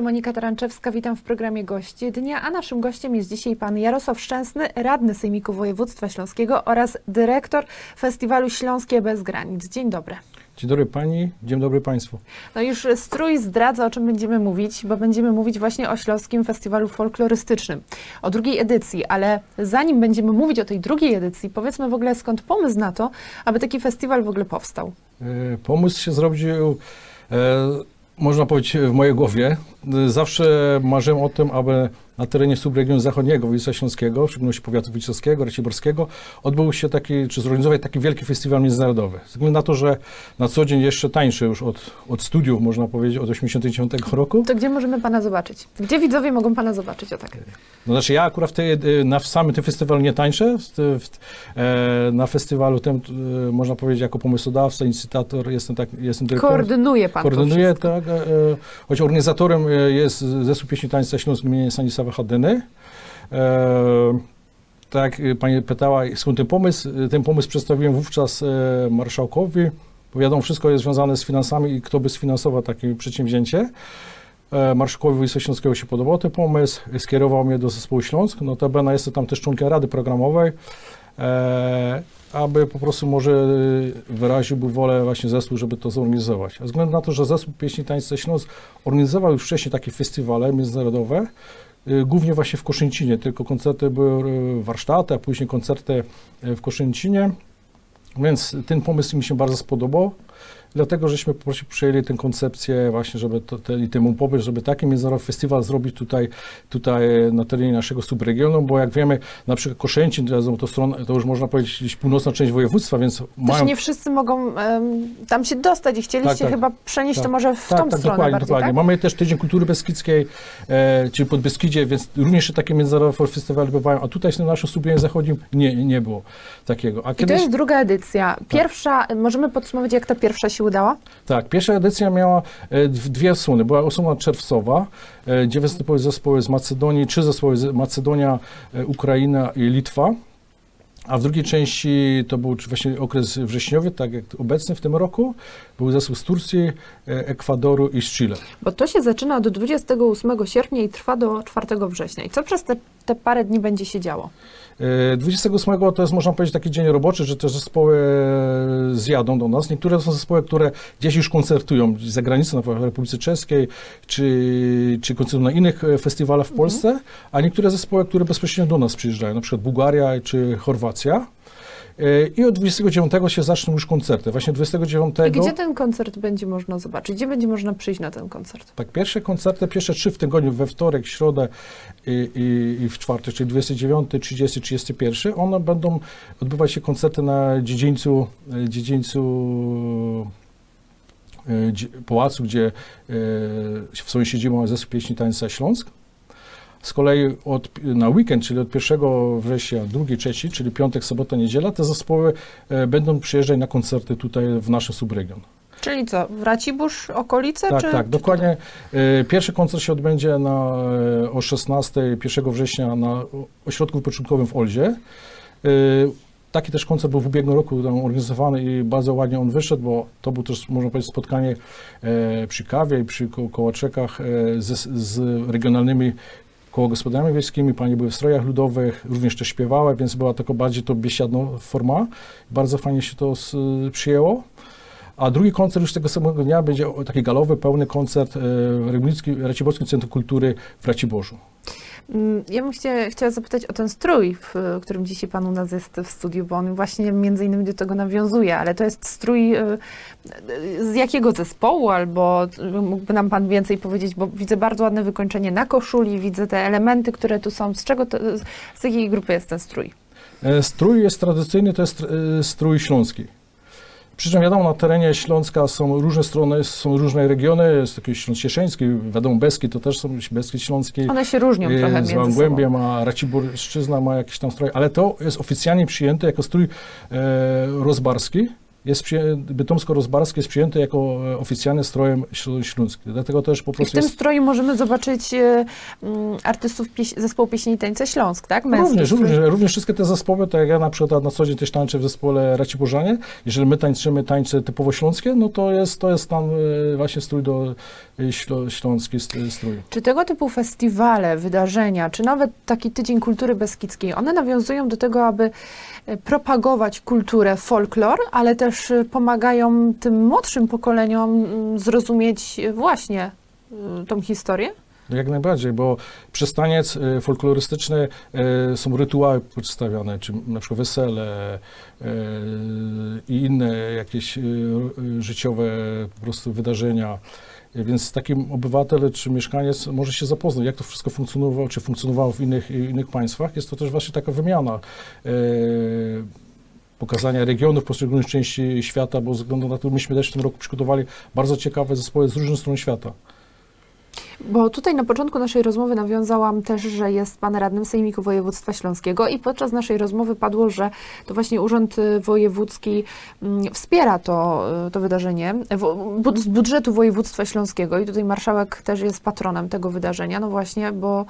dobry, Monika Taranczewska, witam w programie Goście Dnia, a naszym gościem jest dzisiaj pan Jarosław Szczęsny, radny Sejmiku Województwa Śląskiego oraz dyrektor Festiwalu Śląskie Bez Granic. Dzień dobry. Dzień dobry pani, dzień dobry państwu. No już strój zdradza, o czym będziemy mówić, bo będziemy mówić właśnie o Śląskim Festiwalu Folklorystycznym, o drugiej edycji, ale zanim będziemy mówić o tej drugiej edycji, powiedzmy w ogóle skąd pomysł na to, aby taki festiwal w ogóle powstał. Pomysł się zrodził, można powiedzieć, w mojej głowie. Zawsze marzyłem o tym, aby na terenie subregionu zachodniego województwa śląskiego, w szczególności powiatu wojciechowskiego, raciborskiego, odbył się taki, czy zorganizować taki wielki festiwal międzynarodowy. Ze względu na to, że na co dzień jeszcze tańszy już od studiów, można powiedzieć, od 1989 roku. To gdzie możemy pana zobaczyć? Gdzie widzowie mogą pana zobaczyć? O tak. No znaczy ja akurat na samym tym festiwalu nie tańczę. Na festiwalu tym, można powiedzieć, jako pomysłodawca, inicjator, jestem dyrektorem. Koordynuje pan Koordynuję, to tak. Choć organizatorem jest Zespół Pieśni Tańca Śląsk im. Stanisława Hadyny. Tak jak pani pytała, skąd ten pomysł? Ten pomysł przedstawiłem wówczas marszałkowi, bo wiadomo, wszystko jest związane z finansami i kto by sfinansował takie przedsięwzięcie. Marszałkowi Województwa Śląskiego się podobał ten pomysł, skierował mnie do Zespołu Śląsk, notabene jestem tam też członkiem Rady Programowej, aby po prostu może wyraziłby wolę właśnie zespół, żeby to zorganizować. A ze względu na to, że Zespół Pieśni Tańca Śląsk organizował już wcześniej takie festiwale międzynarodowe, głównie właśnie w Koszęcinie, tylko koncerty były warsztaty, a później koncerty w Koszęcinie, więc ten pomysł mi się bardzo spodobał. Dlatego, żeśmy po prostu przyjęli tę koncepcję właśnie, żeby temu pomysł, żeby taki międzynarodowy festiwal zrobić tutaj na terenie naszego subregionu, bo jak wiemy, na przykład Koszęcin, to już można powiedzieć gdzieś północna część województwa, więc też nie wszyscy mogą tam się dostać i chcieliście chyba przenieść to może w tą stronę bardziej, dokładnie. Tak? Mamy też Tydzień Kultury Beskidzkiej, czyli Podbeskidzie, więc również takie międzynarodowe festiwale bywają, a tutaj w tym naszym subregionie zachodnim nie było takiego. I to jest druga edycja. Pierwsza, możemy podsumować, jak ta pierwsza się udała? Tak, pierwsza edycja miała dwie odsłony. Była odsłona czerwcowa, gdzie występowały zespoły z Macedonii, 3 zespoły z Macedonia, Ukraina i Litwa. A w drugiej części to był właśnie okres wrześniowy, tak jak obecny w tym roku. Był zespół z Turcji, Ekwadoru i z Chile. Bo to się zaczyna od 28 sierpnia i trwa do 4 września. I co przez te parę dni będzie się działo? 28 to jest, można powiedzieć, taki dzień roboczy, że te zespoły zjadą do nas. Niektóre to są zespoły, które gdzieś już koncertują za granicą, na przykład w Republice Czeskiej, czy koncertują na innych festiwalach w Polsce, a niektóre zespoły, które bezpośrednio do nas przyjeżdżają, na przykład Bułgaria czy Chorwacja. I od 29 się zaczną już koncerty. Właśnie 29. I gdzie ten koncert będzie można zobaczyć? Gdzie będzie można przyjść na ten koncert? Tak, pierwsze 3 w tygodniu, we wtorek, środę i w czwartek, czyli 29, 30, 31, one będą odbywać się koncerty na dziedzińcu pałacu, gdzie w swoim siedzibą Zespół Pieśni Tańca Śląsk. Z kolei na weekend, czyli od 1 września, 2, 3, czyli piątek, sobota, niedziela, te zespoły będą przyjeżdżać na koncerty tutaj w nasz subregion. Czyli co, w Racibórz, okolice? Tak, dokładnie. Pierwszy koncert się odbędzie o 16, 1 września na ośrodku wypoczynkowym w Olzie. Taki też koncert był w ubiegłym roku tam organizowany i bardzo ładnie on wyszedł, bo to było też, można powiedzieć, spotkanie przy kawie i przy kołaczekach z regionalnymi koło gospodarnymi wiejskimi, panie były w strojach ludowych, również też śpiewały, więc była taka bardziej to biesiadna forma. Bardzo fajnie się to przyjęło. A drugi koncert już tego samego dnia będzie taki galowy, pełny koncert w Raciborskim Centrum Kultury w Raciborzu. Ja bym chciała zapytać o ten strój, w którym dzisiaj pan u nas jest w studiu, bo on właśnie między innymi do tego nawiązuje, ale to jest strój z jakiego zespołu, albo mógłby nam pan więcej powiedzieć, bo widzę bardzo ładne wykończenie na koszuli, widzę te elementy, które tu są. Z jakiej grupy jest ten strój? Strój jest tradycyjny, to jest strój śląski. Przy czym wiadomo, na terenie Śląska są różne strony, są różne regiony, jest taki Śląsk Cieszyński, wiadomo Beskid to też są Beskid Śląski. One się różnią trochę między sobą. Zagłębiem, a Raciborszczyzna ma jakiś tam strój, ale to jest oficjalnie przyjęte jako strój rozbarski, bytomsko-rozbarskie jest przyjęte jako oficjalny strojem śląski. Dlatego też po I w prostu tym stroju możemy zobaczyć artystów zespołu Pieśni i Tańce Śląsk, tak? Również wszystkie te zespoły, tak jak ja na przykład na co dzień też tańczę w zespole Raciborzanie, jeżeli my tańczymy tańce typowo śląskie, no to jest tam właśnie strój śląski strój. Czy tego typu festiwale, wydarzenia, czy nawet taki Tydzień Kultury Beskidzkiej, one nawiązują do tego, aby propagować kulturę, folklor, ale też pomagają tym młodszym pokoleniom zrozumieć właśnie tą historię? Jak najbardziej, bo przez taniec folklorystyczny są rytuały przedstawiane, czy na przykład wesele i inne jakieś życiowe po prostu wydarzenia. Więc takim obywatel czy mieszkaniec może się zapoznać, jak to wszystko funkcjonowało, czy funkcjonowało w innych państwach. Jest to też właśnie taka wymiana pokazania regionów poszczególnych części świata, bo ze względu na to myśmy też w tym roku przygotowali bardzo ciekawe zespoły z różnych stron świata. Bo tutaj na początku naszej rozmowy nawiązałam też, że jest pan radnym Sejmiku Województwa Śląskiego i podczas naszej rozmowy padło, że to właśnie Urząd Wojewódzki wspiera to wydarzenie z budżetu Województwa Śląskiego i tutaj marszałek też jest patronem tego wydarzenia, no właśnie, bo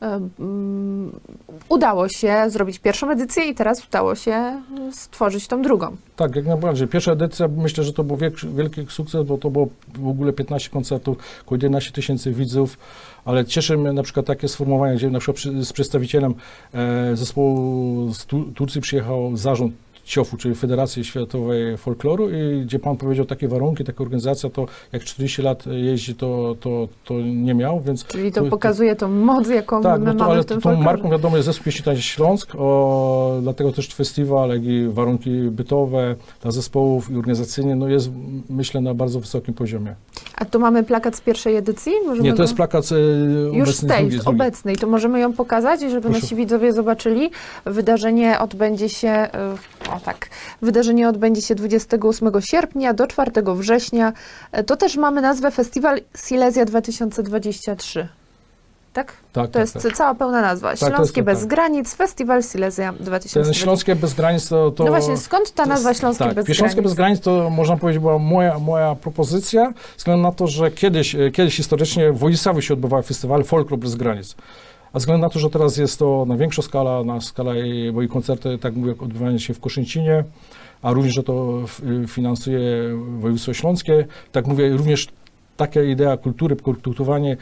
udało się zrobić pierwszą edycję i teraz udało się stworzyć tą drugą. Tak, jak najbardziej. Pierwsza edycja, myślę, że to był wielki sukces, bo to było w ogóle 15 koncertów, około 11 tysięcy widzów, ale cieszy mnie na przykład takie sformułowanie, gdzie na przykład z przedstawicielem zespołu z Turcji przyjechał zarząd CIOF-u, czyli Federacji Światowej Folkloru i gdzie pan powiedział takie warunki, taka organizacja, to jak 40 lat jeździ, to nie miał, więc... Czyli to pokazuje tą moc, jaką my mamy w tym folklorze. Tą marką wiadomo jest Zespół Pieśni i Tańca Śląsk, dlatego też festiwal, jak i warunki bytowe dla zespołów i organizacyjnie, no jest myślę na bardzo wysokim poziomie. A tu mamy plakat z pierwszej edycji? Nie, to jest plakat już z tej, obecnej. To możemy ją pokazać, żeby nasi widzowie zobaczyli. Wydarzenie odbędzie się... Wydarzenie odbędzie się 28 sierpnia do 4 września. To też mamy nazwę Festiwal Silesia 2023. Tak? Tak, to jest cała pełna nazwa. Śląskie bez granic, Festiwal Silesia 2023. Śląskie bez granic to... No właśnie, skąd ta nazwa Śląskie bez granic? Śląskie bez granic to można powiedzieć była moja propozycja, ze względu na to, że kiedyś historycznie w Wojisławiu się odbywały festiwale Folklor bez granic. A ze względu na to, że teraz jest to na większą skalę, bo i koncerty, tak mówię, odbywają się w Koszęcinie, a również, że to finansuje województwo śląskie, tak mówię, również taka idea kultury, kultywowanie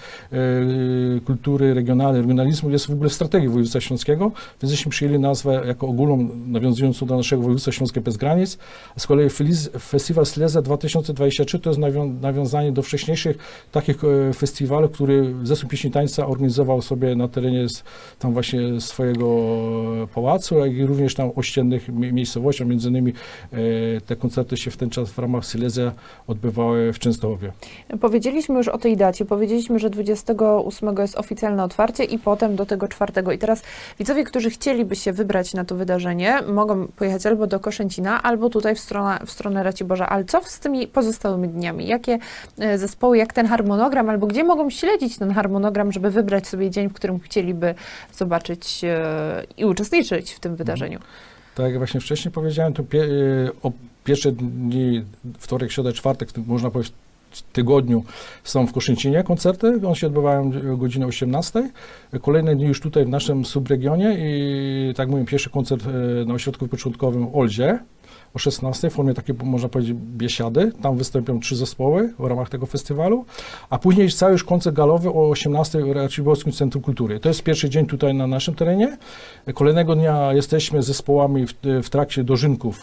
kultury regionalnej, regionalizmu jest w ogóle w strategii województwa śląskiego, więc żeśmy przyjęli nazwę jako ogólną, nawiązującą do naszego województwa śląskie bez granic, a z kolei Festiwal Silesia 2023 to jest nawiązanie do wcześniejszych takich festiwali, które Zespół Pieśni i Tańca organizował sobie na terenie tam właśnie swojego pałacu, jak i również tam ościennych miejscowościach, między innymi te koncerty się w ten czas w ramach Silesia odbywały w Częstochowie. Powiedzieliśmy już o tej dacie, powiedzieliśmy, że 28 jest oficjalne otwarcie i potem do tego 4. I teraz widzowie, którzy chcieliby się wybrać na to wydarzenie, mogą pojechać albo do Koszęcina, albo tutaj w stronę Raciborza. Ale co z tymi pozostałymi dniami? Jakie zespoły, jak ten harmonogram, albo gdzie mogą śledzić ten harmonogram, żeby wybrać sobie dzień, w którym chcieliby zobaczyć i uczestniczyć w tym wydarzeniu? Tak jak właśnie wcześniej powiedziałem, to o pierwsze dni, wtorek, środa, czwartek, można powiedzieć, w tygodniu są w Koszęcinie koncerty, one się odbywają o godzinie 18. Kolejne dni już tutaj w naszym subregionie i tak mówię, pierwszy koncert na ośrodku wypoczynkowym w Olzie o 16 w formie takiej, można powiedzieć, biesiady. Tam wystąpią 3 zespoły w ramach tego festiwalu, a później jest cały już koncert galowy o 18 w Raciborskim Centrum Kultury. To jest pierwszy dzień tutaj na naszym terenie. Kolejnego dnia jesteśmy z zespołami w trakcie dożynków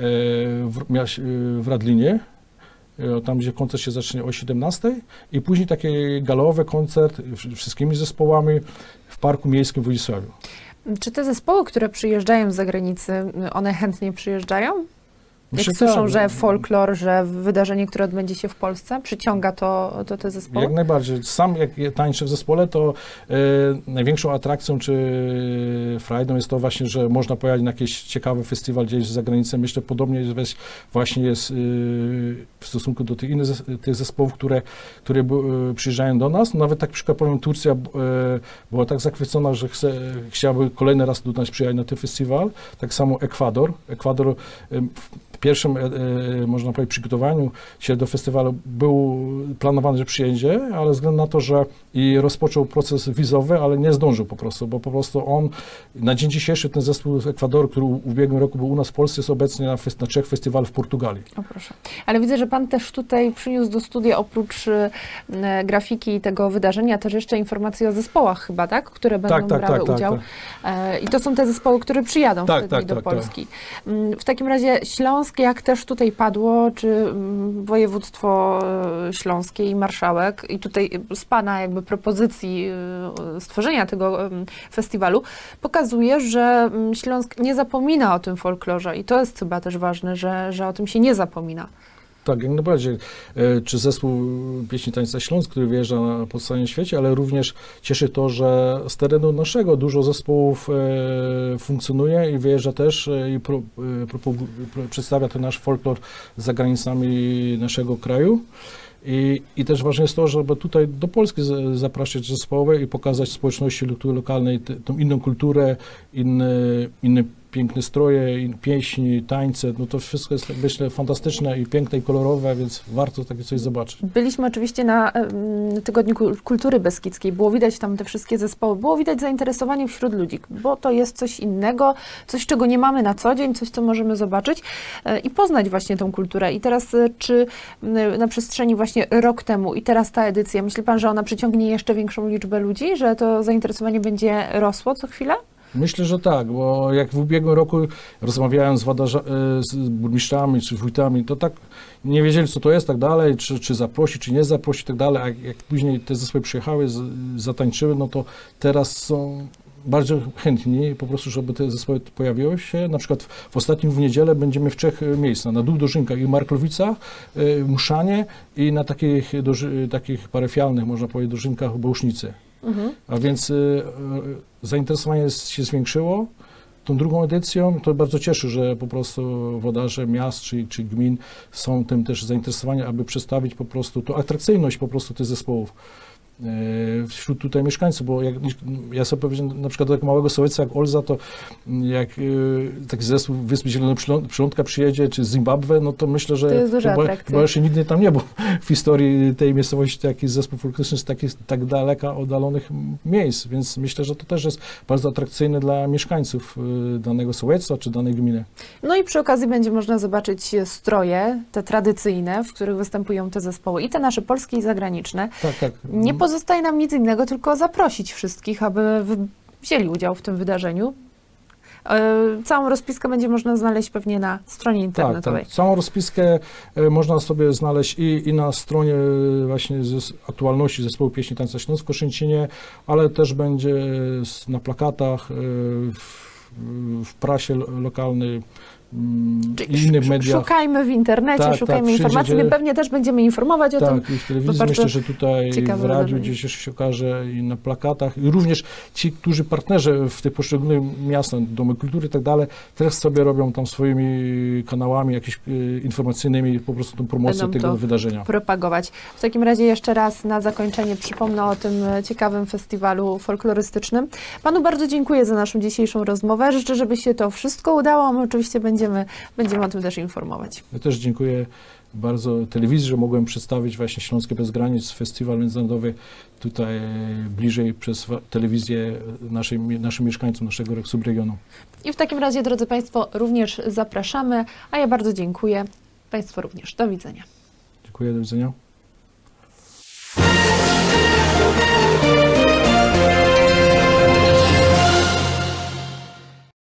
w Radlinie. Tam, gdzie koncert się zacznie o 17 i później taki galowy koncert wszystkimi zespołami w Parku Miejskim w Wojisławiu. Czy te zespoły, które przyjeżdżają z zagranicy, one chętnie przyjeżdżają? Myślę, jak słyszą, tak, że folklor, że wydarzenie, które odbędzie się w Polsce, przyciąga to te zespoły? Jak najbardziej. Sam jak tańczę w zespole, to największą atrakcją czy frajdą jest to właśnie, że można pojechać na jakiś ciekawy festiwal gdzieś za granicą. Myślę, podobnie właśnie jest w stosunku do tych innych tych zespołów, które przyjeżdżają do nas. Nawet tak przykład powiem, Turcja była tak zachwycona, że chciałaby kolejny raz do nas przyjechać na ten festiwal. Tak samo Ekwador. pierwszym, można powiedzieć, przygotowaniu się do festiwalu był planowany, że przyjedzie, ale ze względu na to, że i rozpoczął proces wizowy, ale nie zdążył po prostu, bo po prostu on, na dzień dzisiejszy ten zespół z Ekwadoru, który w ubiegłym roku był u nas w Polsce, jest obecnie na 3 festiwalach w Portugalii. O proszę. Ale widzę, że pan też tutaj przyniósł do studia oprócz grafiki i tego wydarzenia też jeszcze informacje o zespołach chyba, tak? Które będą brały udział. I to są te zespoły, które przyjadą wtedy do Polski. W takim razie Śląsk, jak też tutaj padło, czy województwo śląskie i marszałek, i tutaj z pana jakby propozycji stworzenia tego festiwalu, pokazuje, że Śląsk nie zapomina o tym folklorze i to jest chyba też ważne, że o tym się nie zapomina. Tak, jak najbardziej. Czy zespół Pieśni Tańca Śląsk, który wyjeżdża po całym świecie, ale również cieszy to, że z terenu naszego dużo zespołów funkcjonuje i wyjeżdża też i przedstawia ten nasz folklor za granicami naszego kraju. I też ważne jest to, żeby tutaj do Polski zapraszać zespoły i pokazać społeczności lokalnej tą inną kulturę, inne piękne stroje, pieśni, tańce, no to wszystko jest, myślę, fantastyczne i piękne i kolorowe, więc warto takie coś zobaczyć. Byliśmy oczywiście na Tygodniu Kultury Beskidzkiej, było widać tam te wszystkie zespoły, było widać zainteresowanie wśród ludzi, bo to jest coś innego, coś, czego nie mamy na co dzień, coś, co możemy zobaczyć i poznać właśnie tą kulturę. I teraz, czy na przestrzeni właśnie rok temu i teraz ta edycja, myśli pan, że ona przyciągnie jeszcze większą liczbę ludzi, że to zainteresowanie będzie rosło co chwilę? Myślę, że tak, bo jak w ubiegłym roku rozmawiałem z burmistrzami czy wójtami, to tak nie wiedzieli, co to jest, tak dalej, czy zaprosić, czy nie zaprosić, tak dalej, a jak później te zespoły przyjechały, zatańczyły, no to teraz są bardzo chętni po prostu, żeby te zespoły pojawiły się. Na przykład w ostatnim w niedzielę będziemy w 3 miejscach, na Dół Dożynkach i Marklowicach, Muszanie i na takich parafialnych, można powiedzieć, Dożynkach Bołusznicy. A więc zainteresowanie się zwiększyło tą drugą edycją. To bardzo cieszy, że po prostu włodarze miast czy gmin są tym też zainteresowani, aby przedstawić po prostu tą atrakcyjność po prostu tych zespołów wśród tutaj mieszkańców, bo jak ja sobie powiedziałem, na przykład do takiego małego sołectwa jak Olza, to jak taki zespół Wyspy Zielonoprzylądka przyjedzie, czy z Zimbabwe, no to myślę, że chyba jeszcze nigdy tam nie było w historii tej miejscowości taki zespół folklorystyczny z takich tak daleka oddalonych miejsc, więc myślę, że to też jest bardzo atrakcyjne dla mieszkańców danego sołectwa, czy danej gminy. No i przy okazji będzie można zobaczyć stroje, te tradycyjne, w których występują te zespoły, i te nasze polskie i zagraniczne. Tak. Nie pozostaje nam nic innego, tylko zaprosić wszystkich, aby wzięli udział w tym wydarzeniu. Całą rozpiskę będzie można znaleźć pewnie na stronie internetowej. Tak. Całą rozpiskę można sobie znaleźć i na stronie właśnie aktualności Zespołu Pieśni Tańca Śląsk w Koszęcinie, ale też będzie na plakatach, w prasie lokalnej, i innych mediach. Szukajmy w internecie, szukajmy informacji. My pewnie też będziemy informować o tym. Tak, i w telewizji myślę, że tutaj w radiu gdzieś jeszcze się okaże i na plakatach. I również ci, którzy partnerzy w tych poszczególnych miastach, Domy Kultury i tak dalej, też sobie robią tam swoimi kanałami jakimiś informacyjnymi po prostu tą promocję tego wydarzenia. Propagować. W takim razie jeszcze raz na zakończenie przypomnę o tym ciekawym festiwalu folklorystycznym. Panu bardzo dziękuję za naszą dzisiejszą rozmowę. Życzę, żeby się to wszystko udało, a my oczywiście będziemy o tym też informować. Ja też dziękuję bardzo telewizji, że mogłem przedstawić właśnie Śląskie Bez Granic, festiwal międzynarodowy tutaj bliżej przez telewizję naszym mieszkańcom, naszego subregionu. I w takim razie, drodzy Państwo, również zapraszamy, a ja bardzo dziękuję. Państwu również. Do widzenia. Dziękuję, do widzenia.